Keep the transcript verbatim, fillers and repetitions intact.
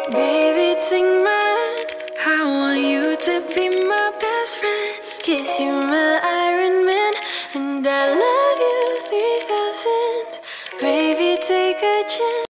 Baby, take my hand. I want you to be my best friend. Kiss you, my Iron Man, and I love you three thousand. Baby, take a chance.